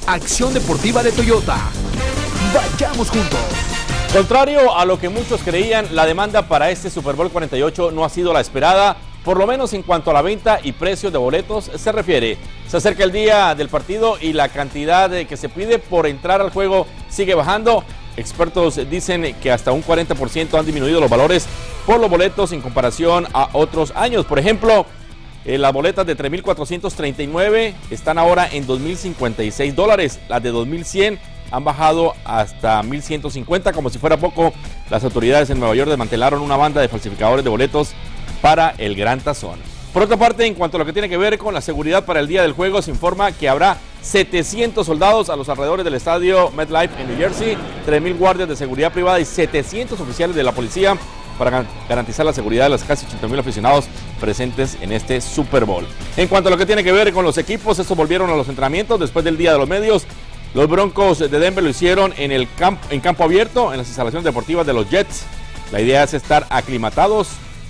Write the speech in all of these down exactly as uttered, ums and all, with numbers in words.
Acción Deportiva de Toyota. Vayamos juntos. Contrario a lo que muchos creían, la demanda para este Super Bowl cuarenta y ocho no ha sido la esperada, por lo menos en cuanto a la venta y precios de boletos se refiere. Se acerca el día del partido y la cantidad que se pide por entrar al juego sigue bajando. Expertos dicen que hasta un cuarenta por ciento han disminuido los valores por los boletos en comparación a otros años. Por ejemplo, eh, las boletas de tres mil cuatrocientos treinta y nueve están ahora en dos mil cincuenta y seis dólares. Las de dos mil cien han bajado hasta mil ciento cincuenta. Como si fuera poco, las autoridades en Nueva York desmantelaron una banda de falsificadores de boletos para el Gran Tazón. Por otra parte, en cuanto a lo que tiene que ver con la seguridad para el día del juego, se informa que habrá setecientos soldados a los alrededores del estadio MetLife en New Jersey, tres mil guardias de seguridad privada y setecientos oficiales de la policía para garantizar la seguridad de los casi ochenta mil aficionados presentes en este Super Bowl. En cuanto a lo que tiene que ver con los equipos, estos volvieron a los entrenamientos después del Día de los Medios. Los Broncos de Denver lo hicieron en el camp en campo abierto, en las instalaciones deportivas de los Jets. La idea es estar aclimatados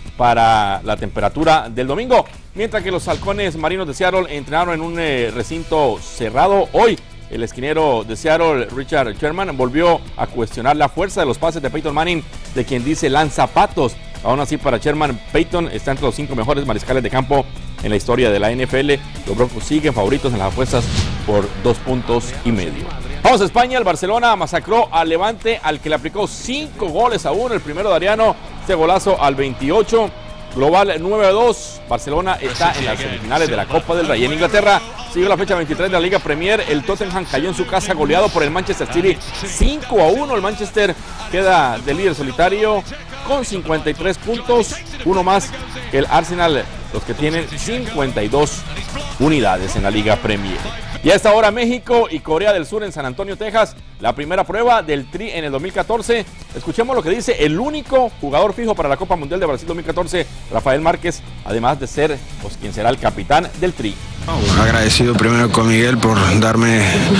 para la temperatura del domingo, mientras que los halcones marinos de Seattle entrenaron en un eh, recinto cerrado. Hoy el esquinero de Seattle, Richard Sherman, volvió a cuestionar la fuerza de los pases de Peyton Manning, de quien dice lanza patos. Aún así, para Sherman, Peyton está entre los cinco mejores mariscales de campo en la historia de la N F L. Los Broncos siguen favoritos en las apuestas por dos puntos y medio. Vamos a España. El Barcelona masacró al Levante, al que le aplicó cinco goles a uno. El primero de Ariano, este golazo al veintiocho. Global nueve a dos. Barcelona está en las semifinales de la Copa del Rey. En Inglaterra siguió la fecha veintitrés de la Liga Premier. El Tottenham cayó en su casa goleado por el Manchester City cinco a uno. El Manchester queda de líder solitario con cincuenta y tres puntos, uno más que el Arsenal, los que tienen cincuenta y dos unidades en la Liga Premier. Y a esta hora México y Corea del Sur en San Antonio, Texas, la primera prueba del Tri en el dos mil catorce. Escuchemos lo que dice el único jugador fijo para la Copa Mundial de Brasil dos mil catorce, Rafael Márquez, además de ser pues, quien será el capitán del Tri. Agradecido primero con Miguel por darme,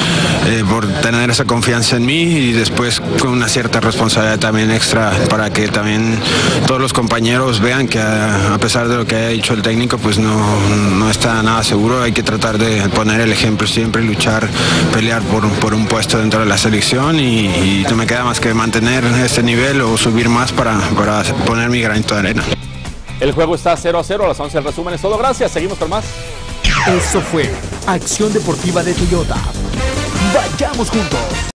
eh, por tener esa confianza en mí y después con una cierta responsabilidad también extra para que también todos los compañeros vean que a, a pesar de lo que haya dicho el técnico, pues no, no está nada seguro. Hay que tratar de poner el ejemplo siempre, luchar, pelear por, por un puesto dentro de la selección y, y no me queda más que mantener este nivel o subir más para, para poner mi granito de arena. El juego está cero a cero, a las once el resumen es todo. Gracias, seguimos con más. Eso fue Acción Deportiva de Toyota. Vayamos juntos.